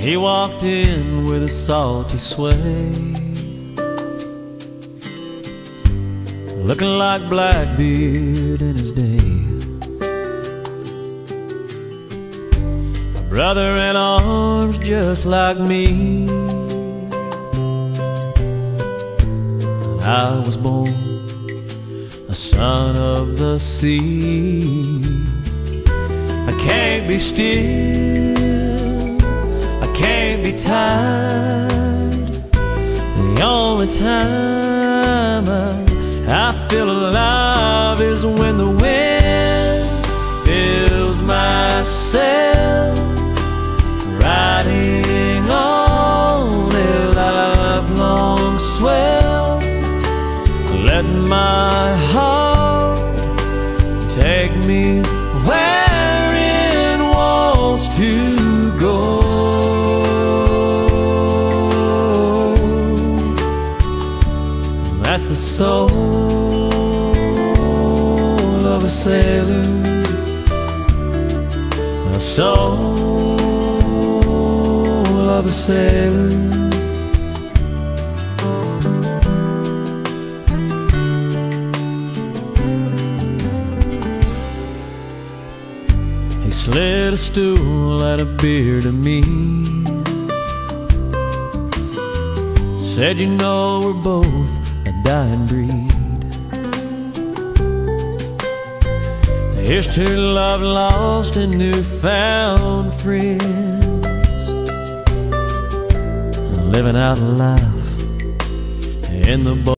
He walked in with a salty sway, looking like Blackbeard in his day. A brother in arms just like me. And I was born a son of the sea. I can't be still, I can't be tied. The only time I feel alive is when the wind fills my sail, riding on a lifelong swell. Let my heart take me where it wants to go. That's the soul of a sailor, the soul of a sailor. He slid a stool and a beer to me, said, you know, we're both a dying breed. Here's to love lost and newfound friends, living out life in the boat.